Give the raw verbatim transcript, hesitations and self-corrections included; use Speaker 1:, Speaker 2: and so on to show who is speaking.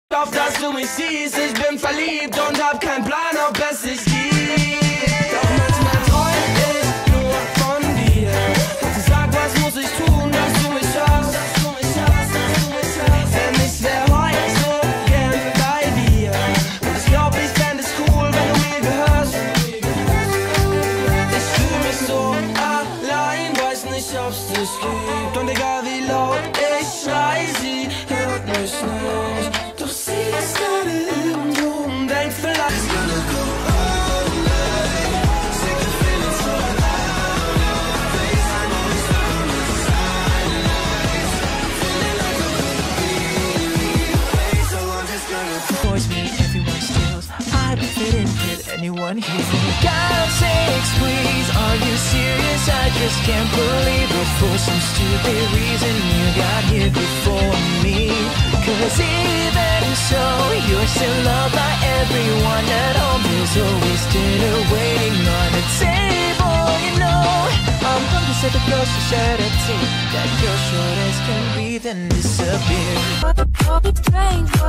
Speaker 1: Auf dass du mich siehst, ich bin verliebt und hab keinen Plan, ob es sich gibt. Doch manchmal träum ich nur von dir. Sag, was muss ich tun, dass du mich hast? Denn ich wär heute so gern bei dir. Und ich glaub, ich fänd es cool, wenn du mir gehörst. Ich fühl mich so allein, weiß nicht, ob's dich gibt. Und egal wie laut ich schrei, sie hört mich nicht. Doch sie ist gerade irgendwo und denkt vielleicht it's gonna go all night. Sick of feeling so alive. Please, I'm always stuck on the sidelines. Feeling like I'm gonna be away, so I'm just gonna
Speaker 2: Boys me, everyone steals. I don't fit in with anyone here. God sakes, please, are you serious? I just can't believe it. For some stupid reason you got here before me. Cause even so, you're still loved by everyone at home. There's always dinner waiting on the table, you know. I'm gonna say the girls who shed a tear. That girl short as can be, then disappear.